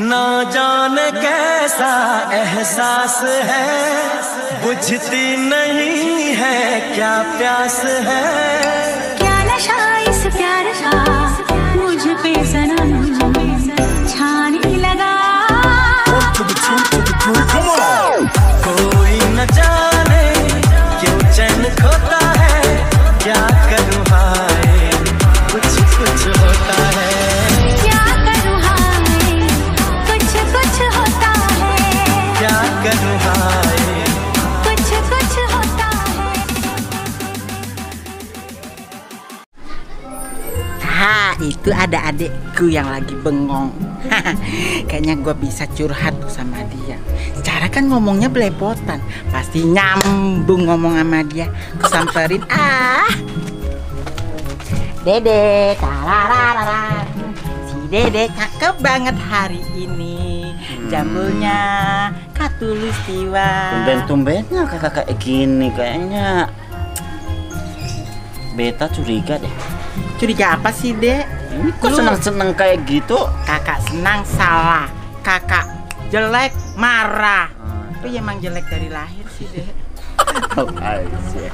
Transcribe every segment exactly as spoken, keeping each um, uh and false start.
ना जाने कैसा एहसास है, बुझती नहीं है क्या प्यास है। क्या नशा इस प्यार का मुझ पे सनम छाने लगा। कोई न जाने क्यों चैन खोता है, क्या करूँ हाय कुछ कुछ होता है। क्या करूँ हाय कुछ कुछ होता है। क्या करूँ हाय कुछ कुछ होता है। Ha, itu ada adekku yang lagi bengong. Kayaknya gue bisa curhat sama dia. Secara kan ngomongnya belepotan, pasti nyambung ngomong sama dia. Gue samperin, ah, Dede, tararara. Si Dede cakep banget hari ini. Jambulnya katulistiwa. Tumben-tumbennya kakak kayak gini, kayaknya Beta curiga deh. Curiga apa sih, Dek? Ini kok Lu- seneng-seneng kayak gitu? Kakak senang salah, kakak jelek marah. Itu emang jelek dari lahir sih, Dek. Oh, Aisyah.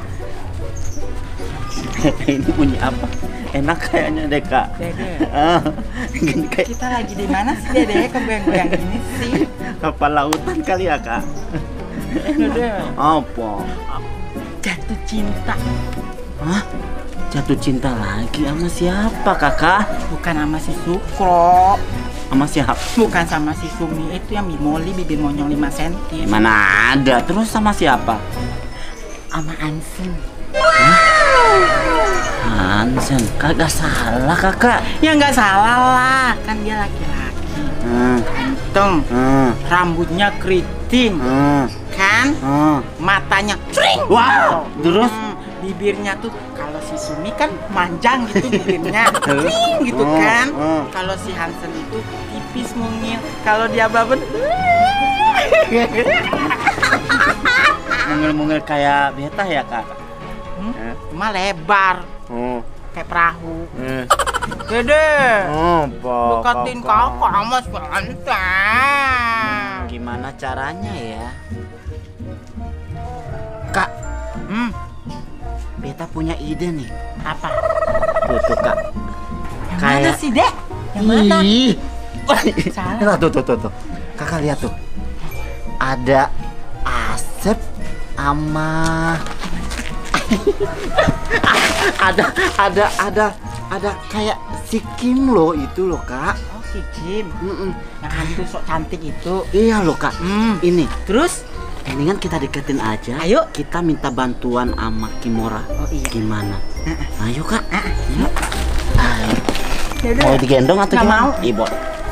Ini bunyi apa? Enak kayaknya deh, Kak. Dede, Ah, gini kayak kita lagi di mana sih, Dede? Kegoyang-goyang ini sih. kapal lautan kali ya, Kak? Dede, Apa? jatuh cinta. Hah? Jatuh cinta lagi sama siapa, Kakak? Bukan sama si Sukro, Sama siapa? bukan sama si Sumi itu yang bimoli bibir monyong lima senti. Mana ada? Terus sama siapa? Sama Ansen. Hansen, kagak salah, Kakak. Ya nggak salah lah, kan dia laki-laki. Hmm, Ganteng, hmm, rambutnya keriting, hmm, kan? hmm. Matanya cring. Wow, terus? Hmm, bibirnya tuh kalau si Sumi kan manjang gitu bibirnya, cring gitu Oh, kan. oh. Kalau si Hansen itu tipis mungil. Kalau dia baben, Mungil-mungil kayak Beta ya, Kak? hmm, Eh. cuma lebar Oh, kayak perahu. eh. Dede, Oh, Pak, deketin Kakak. kakak sama santai. Gimana caranya ya? Kak, Hmm, Beta punya ide nih. apa? Tuh, tuh, Kak. Yang mana sih, Dek? Yang mana? Ih. Salah. Nah, tuh, tuh, tuh, tuh. Kakak lihat tuh. Ada Asep sama ada ada ada ada kayak si Kim loh itu loh, Kak. Oh, si Kim. Mm-mm. Yang hantu sok cantik itu. Iya loh, Kak. Hmm. Ini Terus? mendingan kita deketin aja. Ayo. Kita minta bantuan sama Kimora. Oh, iya. Gimana? Ayo, Kak. Yuk. Dede. Mau digendong atau Nggak gimana? mau. Ibu.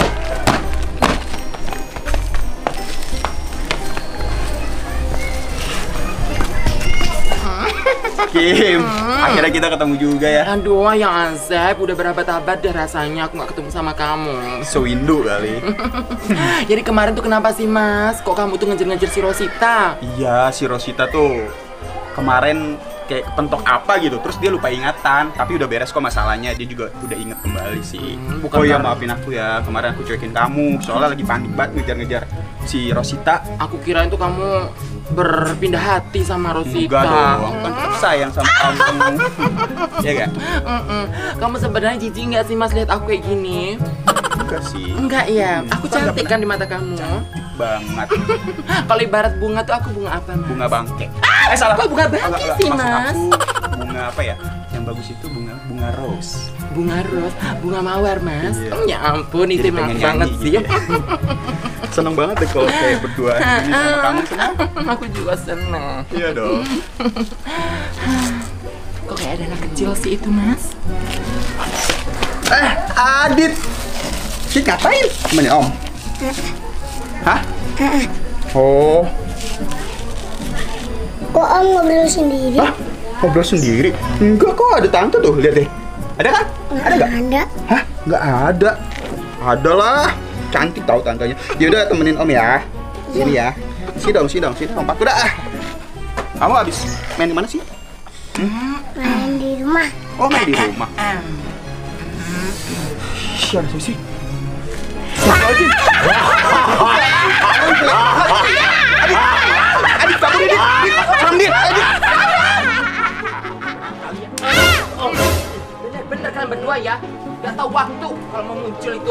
Kim, akhirnya kita ketemu juga ya. Aduh, yang Azab, udah berabad-abad deh rasanya aku nggak ketemu sama kamu. So Indo kali. Jadi kemarin tuh kenapa sih, Mas? Kok kamu tuh ngejar-ngejar si Rosita? Iya, si Rosita tuh kemarin kayak kepentok apa gitu, terus dia lupa ingatan. Tapi udah beres kok masalahnya, dia juga udah inget kembali sih. Hmm, bukan Oh iya, karena- maafin aku ya, kemarin aku cuekin kamu. Soalnya lagi panik banget ngejar-ngejar si Rosita. Aku kirain tuh kamu berpindah hati sama Rosita. Enggak dong, aku kan tetap sayang sama kamu. Iya gak? Mm-mm. Kamu sebenarnya jijik nggak sih, Mas, lihat aku kayak gini? Enggak sih. Enggak ya, aku Kan nggak cantik pernah. kan di mata kamu. Banget. Kalau ibarat bunga tuh aku bunga apa, Mas? Bunga bangke. Eh salah. kok bunga bangke Enggak, enggak. sih, Maksud Mas? aku bunga apa ya? Yang bagus itu bunga bunga rose. Bunga ros, bunga mawar, Mas. Iya. Oh, ya ampun, itu Jadi emang pengen banget nyanyi sih. gitu ya. Seneng banget deh kalau kayak berdua gini sama kamu seneng. Aku juga seneng. Iya dong. Kok kayak ada anak kecil sih itu, Mas? Eh, Adit. Si ngapain? Temenin Om. Hah? Oh, Kok Om ngobrol sendiri? hah? Ngobrol sendiri? Enggak kok, ada tante tuh, lihat deh. Ada kan? Ada nggak? Ada. Hah? Nggak ada. Ada lah. Cantik tahu tantenya. Ya udah temenin Om ya. Sini ya. Sini dong, sini dong, sini dong. Pak, udah. ah. Kamu habis main di mana sih? Main di rumah. Oh, main di rumah. Siapa sih? Astagfirullahaladzim. berdua ya. Gak tahu waktu kalau mau muncul itu.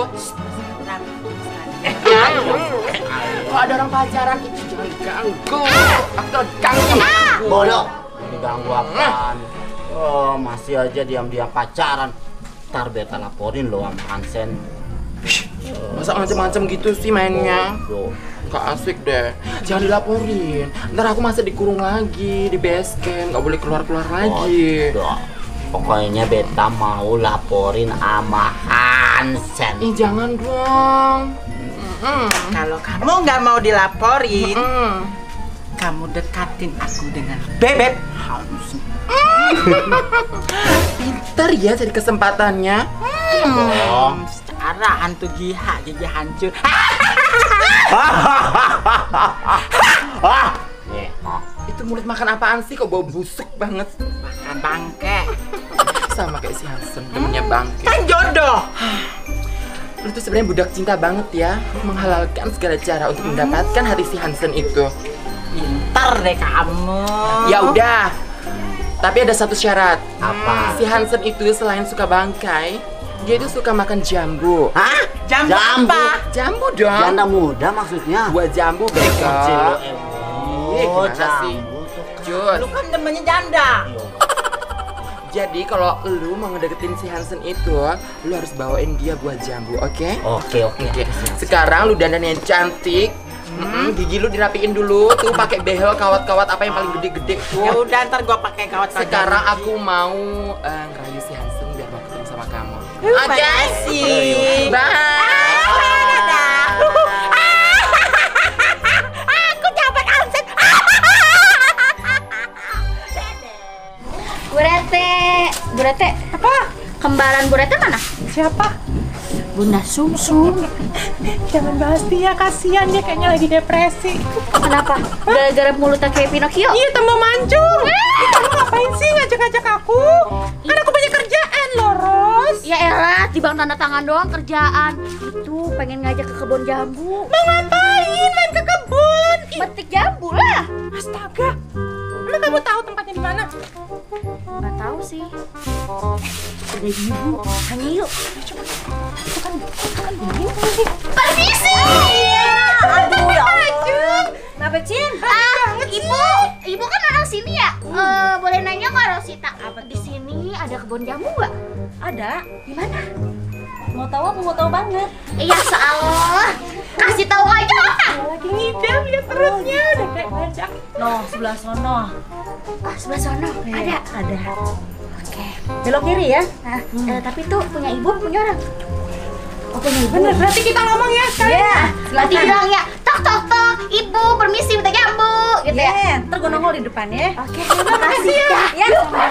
Kalau ada orang pacaran itu jangan ganggu. Aku kalau ganggu. Bodoh. Ini ganggu apaan? Oh, masih aja diam-diam pacaran. Ntar beta laporin lo sama Hansen. Masa macam-macam gitu sih mainnya? Bodoh. Gak asik deh. Jangan dilaporin. Ntar aku masih dikurung lagi di base camp. Gak boleh keluar-keluar lagi. Bodoh. Pokoknya beta mau laporin sama Hansen. Ih jangan dong. Mm-mm. Kalau kamu nggak mau dilaporin, Mm. kamu dekatin aku dengan Bebek Hansen. Pinter ya cari kesempatannya. Dong. Secara hantu giha, gigi hancur. Nih, oh. Itu mulut makan apaan sih kok bau busuk banget? Makan bangke. Sama kayak si Hansen, temennya bangke. Kan jodoh. Lu tuh sebenarnya budak cinta banget ya, menghalalkan segala cara untuk mendapatkan hati si Hansen itu. Pintar deh kamu. Ya udah. Tapi ada satu syarat. Apa? Si Hansen itu selain suka bangkai, dia itu suka makan jambu. Hah? Jambu Jambu? apa? Jambu dong. Janda muda maksudnya? Buat jambu beko. Kecil lo, Ih, Oh, gimana sih? jambu tuh kan. Jun. Lu kan demennya janda. Jadi kalau lu mau ngedeketin si Hansen itu, lu harus bawain dia buah jambu, oke? Oke, oke. Oke. Sekarang lu dandan yang cantik. Mm-mm, gigi lu dirapiin dulu, tuh pakai behel kawat-kawat apa yang paling gede-gede Ya tuh. udah ntar gua pakai kawat kawat. Sekarang aku mau eh, ngerayu si Hansen biar mau ketemu sama kamu. Makasih. Bye. Dadah. Aku dapat Hansen. Bu Rete, Bu Rete, apa? Kembaran Bu Rete mana? Siapa? Bunda Sumsum. Jangan bahas dia, kasihan dia kayaknya lagi depresi. Kenapa? Gara-gara mulutnya kayak Pinocchio? Iya, tambah mancung. Ih, kamu ngapain sih ngajak-ngajak aku? Kan aku banyak kerjaan loh, Ros. Ya elah, di bang tanda tangan doang kerjaan. Itu pengen ngajak ke kebun jambu. Mau ngapain? Main ke kebun. Ih, Metik jambu lah. astaga. Lu kamu tahu tempatnya di mana? Nggak tahu sih. Udah ibu, hanya yuk. Itu kan, itu kan dingin. Permisi. Aduh, ya Allah. Kenapa, Cin? Ah, ibu, ibu kan orang sini ya? Eh, boleh nanya nggak, Rosita? Apa di sini ada kebun jamu nggak? Ada. Di mana? Mau tahu apa mau tahu banget? Iya, sealah. Kasih tahu aja. Lagi ngidam ya perutnya, udah kayak ngajak. No, sebelah sono. Ah, sebelah sono ada. Ada. Oke. Belok kiri ya. Nah, eh, tapi tuh punya ibu, punya orang. Oh, punya ibu. Bener, berarti kita ngomong ya sekarang. Iya. Nanti bilang ya, tok tok tok, ibu permisi minta jambu, gitu ya. Iya, ntar gue nongol di depan ya. Oke, terima kasih ya. Ya.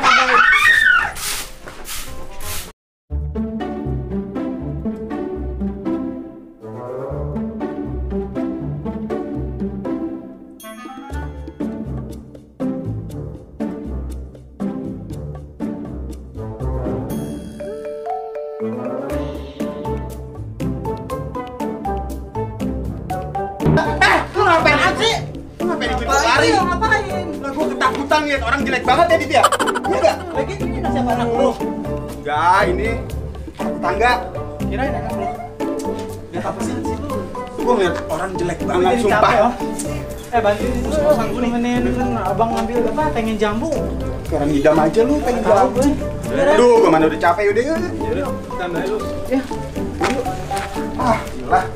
Eh, lu ngapain sih? Lu ngapain ikut lari? Ngapain? Lah gua ketakutan lihat orang jelek banget ya, Dit ya? Iya enggak? Lagi ini siapa anak lu? Enggak, ini tangga. Kirain anak lu. Lihat apa sih lu? Gua ngeliat orang jelek banget, sumpah. Eh bantuin itu lu nemenin abang ngambil apa pengen jambu. Orang ngidam aja lu, pengen jambu. Duh, gua mana udah capek udah yuk. Yaudah, tambah lu. Ya. Yuk. Ah, gila.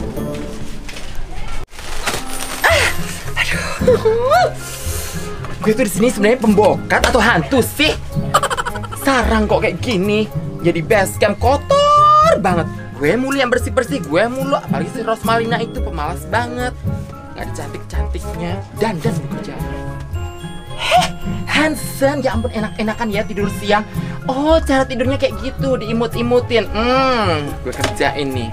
Gue tuh di sini sebenarnya pembokat atau hantu sih? Sarang kok kayak gini. Jadi base camp kotor banget. Gue mulu yang bersih-bersih, gue mulu. Apalagi si Rosmalina itu pemalas banget. Gak ada cantik-cantiknya. Dandan gue kerjaan. Heh, Hansen, ya ampun enak-enakan ya tidur siang. Oh, cara tidurnya kayak gitu, diimut-imutin. Hmm, gue kerjain nih.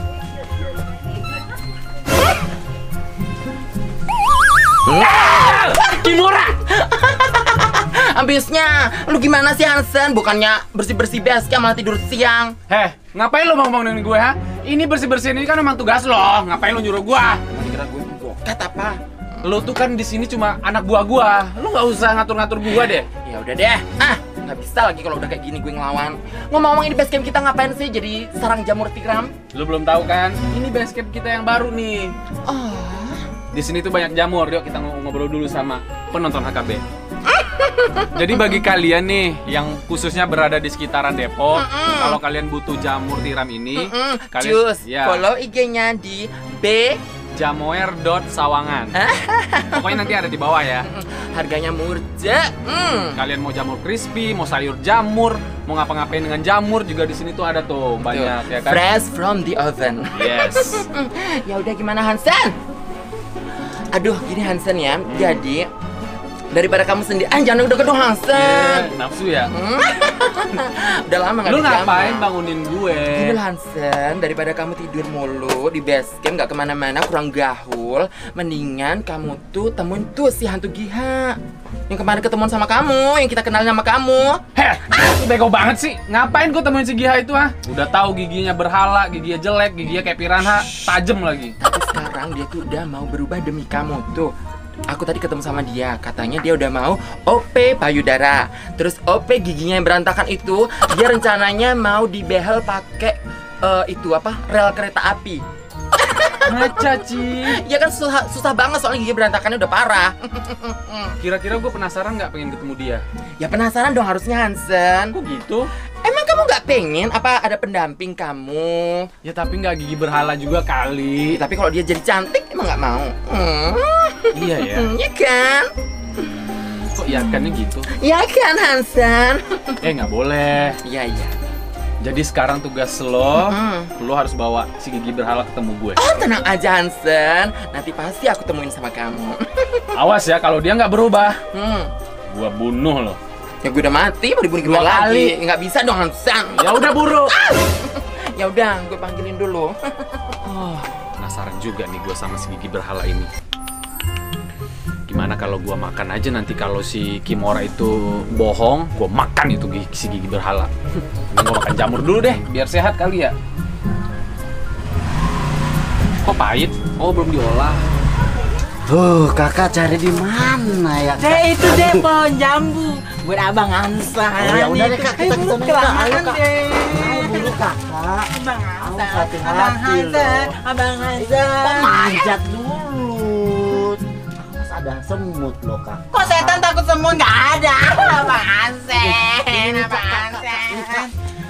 Nah, Kimura. Habisnya, lu gimana sih Hansen? Bukannya bersih-bersih base camp malah tidur siang. Heh, ngapain lu ngomong dengan gue ha? Ini bersih-bersihin ini kan memang tugas lo. Ngapain lu nyuruh gua? Kira gue pembokat apa? Lu tuh kan di sini cuma anak buah gua. Lu nggak usah ngatur-ngatur gua deh. Ya udah deh. Ah, nggak bisa lagi kalau udah kayak gini gue ngelawan. Ngomong-ngomong ini base camp kita ngapain sih jadi sarang jamur tiram? Lu belum tahu kan? Ini base camp kita yang baru nih. Oh. Di sini tuh banyak jamur. Yuk kita ngobrol dulu sama penonton H K B. Jadi bagi kalian nih yang khususnya berada di sekitaran Depok, mm -mm. kalau kalian butuh jamur tiram ini, mm -mm. kalian Cus, ya, follow I G-nya di b jamoer dot sawangan. Pokoknya nanti ada di bawah ya. Harganya murah. Mm. Kalian mau jamur crispy, mau sayur jamur, mau ngapa-ngapain dengan jamur juga di sini tuh ada tuh banyak ya kan. Fresh from the oven. Yes. Ya udah gimana Hansen? Aduh, gini Hansen ya. Jadi daripada kamu sendiri, ah jangan udah kedong Hansen. Yeah, nafsu ya. Udah lama nggak. Lu ngapain bangunin gue? Gini Hansen, daripada kamu tidur mulu di base camp nggak kemana-mana kurang gaul, mendingan kamu tuh temuin tuh si hantu Giha yang kemarin ketemuan sama kamu, yang kita kenalin sama kamu. Heh, lu bego banget sih. Ngapain gue temuin si Giha itu ah? Udah tahu giginya berhala, giginya jelek, giginya kayak piranha, tajem lagi. Tapi sekarang dia tuh udah mau berubah demi kamu tuh. Aku tadi ketemu sama dia, katanya dia udah mau O P payudara. Terus O P giginya yang berantakan itu, dia rencananya mau dibehel pakai uh, itu apa? Rel kereta api. Ngaca, Ci. Ya kan susah, susah banget soalnya gigi berantakannya udah parah. Kira-kira gue penasaran nggak pengen ketemu dia? Ya penasaran dong harusnya Hansen. Kok gitu? Emang kamu nggak pengen apa ada pendamping kamu? Ya tapi nggak gigi berhala juga kali. Ya, tapi kalau dia jadi cantik emang nggak mau. Hmm. Iya ya. Iya kan? Kok ya kannya gitu? Iya kan Hansen? Eh nggak boleh. Iya iya. Jadi sekarang tugas lo, hmm. lo harus bawa si gigi berhala ketemu gue. Oh tenang aja Hansen, nanti pasti aku temuin sama kamu. Awas ya kalau dia nggak berubah, hmm. gue bunuh lo. Ya gue udah mati, mau dibunuh dua lagi? kali. Nggak bisa dong Hansen. Ya udah buru. Ya udah, gue panggilin dulu. Oh, penasaran juga nih gue sama si gigi berhala ini. Gimana kalau gue makan aja nanti kalau si Kimora itu bohong, gue makan itu gigi, si gigi berhala. Ini gue makan jamur dulu deh, biar sehat kali ya. Kok pahit? Oh belum diolah. Tuh kakak cari di mana ya? Deh itu deh pohon jambu buat abang Hansan. Oh ya udah deh kak, kita Ayo, kesana kelamaan kak. Ayo kak. deh. Ayo dulu kakak. Abang Hansan, hati-hati abang Hansan, loh. abang Hansan. Kok manjat dulu? Mas ada semut loh kak. Kok setan takut semut? Nggak ada. Abang Hansan, abang Hansan.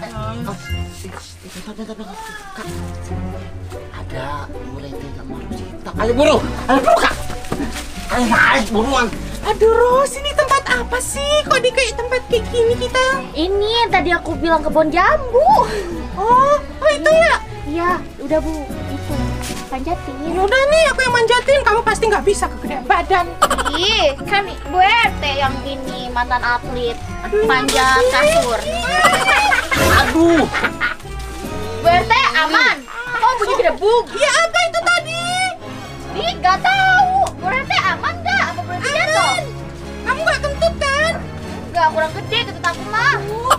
Kak, ada mulai tidak mau cerita. Ayo buru, ayo buru kak. Ayo naik buruan. Aduh Ros, ini tempat apa sih? Kok di kayak tempat kayak gini kita? Ini yang tadi aku bilang kebun jambu. Oh, oh itu ya? Iya, udah Bu, itu panjatin. Udah nih, aku yang manjatin. Kamu pasti nggak bisa kegedean badan. Ih, kan Bu R T yang ini mantan atlet panjat kasur. Aduh. Bu R T aman. Kok bunyi gedebuk? Ya apa itu tadi? Ih, nggak tahu. Bu R T aman nggak? Apa berarti jatuh? Kamu nggak kentut kan? Nggak, kurang gede kentut aku mah.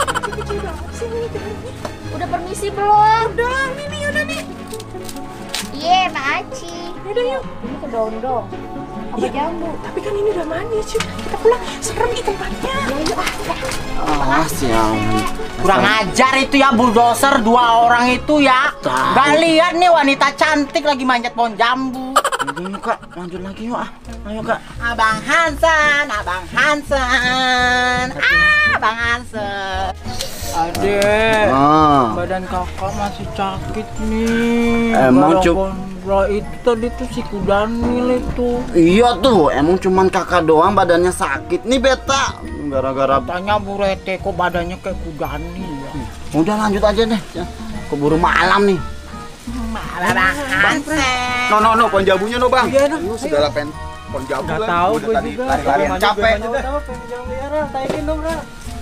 Udah permisi belum? Udah, nih nih, udah nih. Iya, Mak Aci. Udah yuk. Ini ke dondong. Apa jambu? Tapi kan ini udah manis, yuk. Kita pulang, serem nih tempatnya. Ya, yuk ah. Ah, siang. Kurang ajar itu ya bulldozer dua orang itu ya. Gak lihat nih wanita cantik lagi manjat pohon jambu. Yuk kak, lanjut lagi yuk ah. Ayo kak. Abang Hansan, abang Hansan, ah, abang Hansan. Adek, Ah. badan kakak masih sakit nih. Emang cuk- Gara-gara itu tadi tuh si Kudanil itu. Iya tuh, emang cuman kakak doang badannya sakit nih beta. Gara-gara Tanya Bu Rete kok badannya kayak Kudanil ya. udah lanjut aja deh. Ya, keburu malam nih. Abang Hansan. No no no, pohon jambunya no bang. Iya, no. Lu segala pen pohon jambu Nggak kan. tahu Udah gue tadi juga. lari-larian capek. Tahu pengen jalan liara, taikin dong, Ra.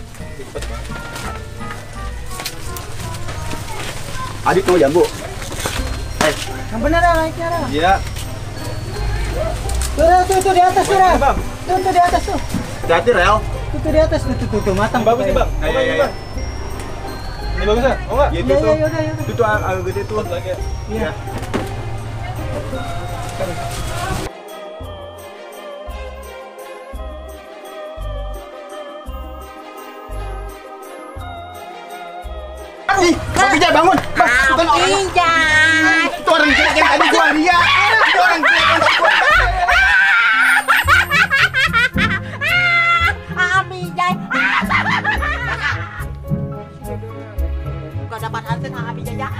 Adit mau jambu. Yang bener Ra, naiknya Ra. Iya. Tuh, Ra, tuh, tuh di atas tuh, Ra. Tuh, tuh di atas tuh. Hati-hati rel. Tuh, tuh di atas tuh, tuh, tuh, tuh, matang. Bagus nih bang. Iya iya iya. Ini bagus ya? Oh enggak? Iya Iya, itu iya, tuh. yaudah, yaudah. Itu tuh agak gede tuh. Lagi ya? Iya. Bang Pijay bangun. Bang, bukan orang. Pijay. Itu orang jelek yang tadi gua lihat. Itu orang jelek yang tadi gua lihat. Ah, Pijay. Gak dapat Hansen, ah, Pijay ya.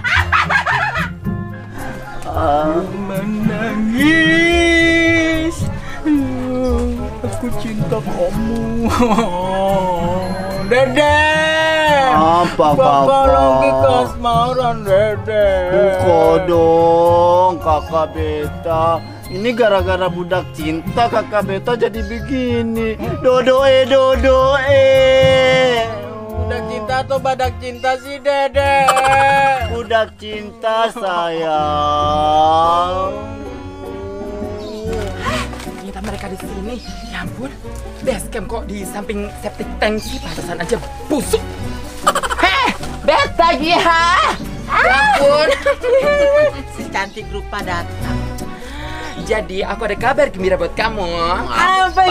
Menangis. Aku cinta kamu. Dede. Apa Kakak kakak? lagi kasmaran, Dede. Buka dong kakak beta. Ini gara-gara budak cinta kakak beta jadi begini. Dodo eh dodo eh. Budak cinta atau badak cinta sih, Dede? Budak cinta sayang. Ternyata mereka di sini. Ya ampun, base camp kok di samping septic tank sih, pantesan aja busuk. Heh, beta Giha. Ya ampun. Si cantik rupa datang. Jadi aku ada kabar gembira buat kamu. Apa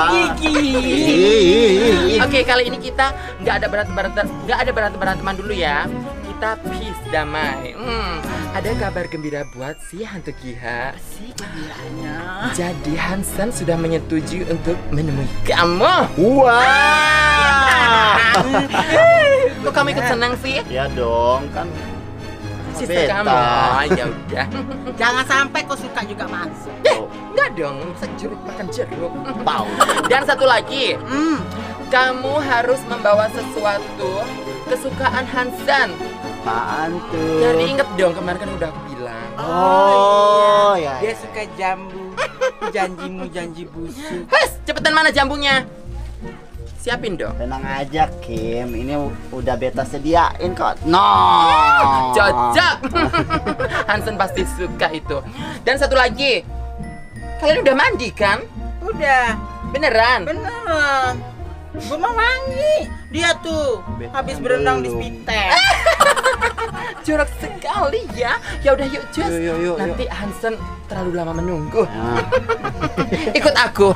Gigi? Oke, kali ini kita nggak ada berantem berantem, nggak ada berantem beranteman dulu ya. Kita peace damai. Hmm, ada kabar gembira buat si hantu Giha. Si gembiranya. Jadi Hansen sudah menyetujui untuk menemui kamu. Wah. Kok kamu ikut senang sih? Ya dong kan. Sister Beta. kamu. Ya udah. Jangan sampai kau suka juga masuk. Eh, enggak dong, masa jeruk makan jeruk. Pau. Dan satu lagi, Hmm. kamu harus membawa sesuatu kesukaan Hansen. Apaan tuh? Jadi inget dong, kemarin kan udah aku bilang. Oh, ya. Dia suka jambu. Janjimu janji busuk. Hes, cepetan mana jambunya? Siapin dong. Tenang aja Kim, ini u- udah beta sediain kok. No. Cocok. Hansen pasti suka itu. Dan satu lagi, kalian udah mandi kan? Udah. Beneran? Beneran. Gue mau wangi. Dia tuh habis berenang di Spitek. Jorok sekali ya. Ya udah yuk cus. Yuk, yuk, yuk, Nanti Hansen terlalu lama menunggu. Nah. Ikut aku.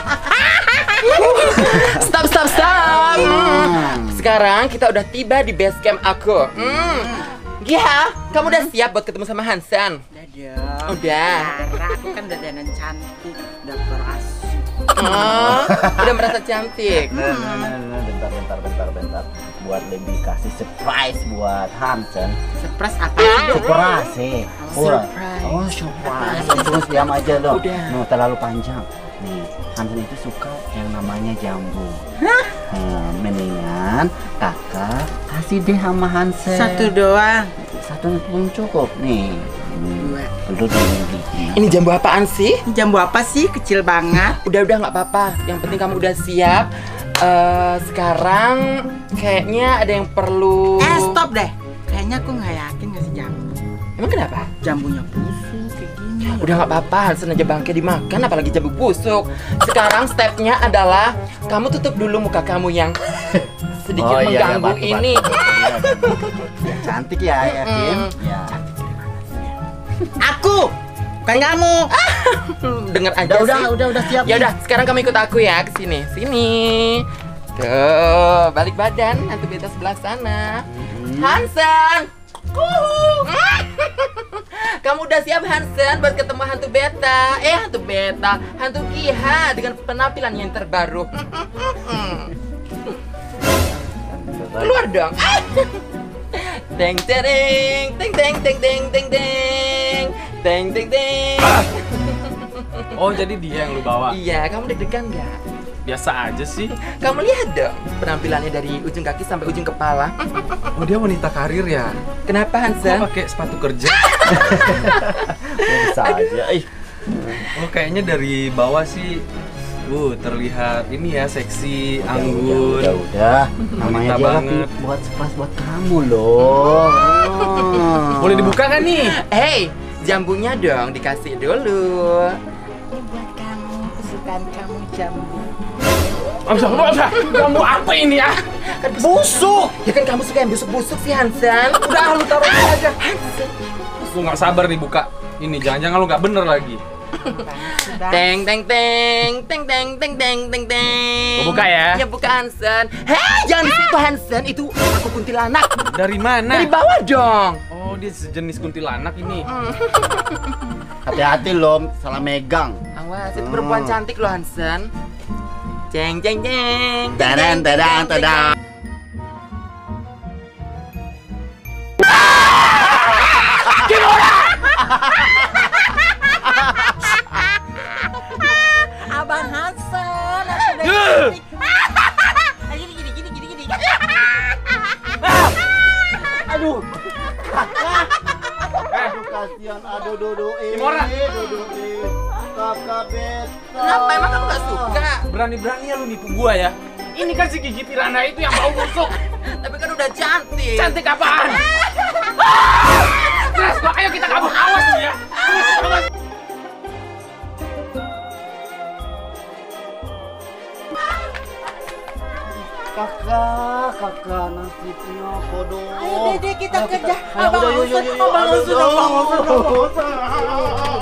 Stop, stop, stop. Hmm. Sekarang kita udah tiba di base camp aku. Hmm. Giha, kamu udah siap buat ketemu sama Hansen? Dadah. Udah. Karena aku kan dandanan cantik, udah berasik. Oh, udah merasa cantik. Nah, nah, nah, nah, bentar, bentar, bentar, bentar. Buat lebih kasih surprise buat Hansen. Surprise apa sih? Surprise. eh. Kurang. Surprise. Oh, surprise. Terus diam aja dong. Udah. No, terlalu panjang. Nih, Hansen itu suka yang namanya jambu. Nah, mendingan kakak kasih deh sama Hansen. Satu doang. Satu pun cukup nih. Dua. Dulu dulu gigi. Ini jambu apaan sih? Ini jambu apa sih? Kecil banget. Udah udah nggak apa-apa. Yang penting kamu udah siap. Eh, sekarang kayaknya ada yang perlu. Eh stop deh. Kayaknya aku nggak yakin ngasih jambu. Emang kenapa? Jambunya busuk kayak gini. Udah nggak apa-apa, Hansen aja bangke dimakan, apalagi jambu busuk. Sekarang stepnya adalah kamu tutup dulu muka kamu yang sedikit Oh, iya, iya, mengganggu bantu, ini. bantu. Cantik ya, ya Kim. Mm. Ya. Aku, bukan kamu. Dengar aja Udah, udah, sih. udah, udah siap. Ya udah, sekarang kamu ikut aku ya ke sini. Sini. Tuh, balik badan, hantu beta sebelah sana. Hansen. Kuhu. Kamu udah siap Hansen buat ketemu hantu beta? Eh, hantu beta, hantu Giha dengan penampilan yang terbaru. Keluar dong. Teng tereng, teng teng teng teng teng teng teng teng teng. Oh, jadi dia yang lu bawa? Iya, kamu deg-degan nggak? Biasa aja sih. Kamu lihat dong penampilannya dari ujung kaki sampai ujung kepala. Oh, dia wanita karir ya? Kenapa Kok Hansen? pakai sepatu kerja? Bisa aja. Ih, Oh, kayaknya dari bawah sih uh terlihat ini ya, seksi, anggun. Udah, udah. Namanya Wanita dia banget. lagi buat surprise buat kamu loh. Oh. Boleh dibuka kan nih? Hey, jambunya dong dikasih dulu. Ini buat kamu, kesukaan kamu jambu. Bisa, bisa. Kamu apa ini ya? Kan busuk. Ya kan kamu suka yang busuk-busuk sih Hansen. Udah lu taruh aja. Hansen. Lu nggak sabar nih buka. Ini jangan-jangan lu nggak bener lagi. Teng teng teng teng teng teng teng teng teng. Gua buka ya. Ya buka Hansen. Hei, jangan di situ Hansen, itu aku kuntilanak. Dari mana? Dari bawah dong. Oh, dia sejenis kuntilanak ini. Hati-hati loh, salah megang. Awas, itu perempuan cantik loh Hansen. Ceng ceng ceng. Tadang tadang tadang. Abang Hansen. Gini gini gini gini gini. Aduh. Aduh kasihan, aduh dodo eh. Kimora. Dodo eh. Kakak beta. Kenapa emang kamu gak suka? Berani-berani ya lu nipu gua ya. Ini kan si gigi piranha itu yang bau busuk. Tapi kan udah cantik. Cantik apaan? Stres gua, ayo kita kabur. Awas lu ya. Awas. Kakak, kakak nasibnya kodok. Ayo Dede kita Ayo, kerja. ayo, Abang udah, yuk, Hansen, yuk, yuk. Abang Aduh, Hansen, Abang Hansen, Abang aduh. Hansen.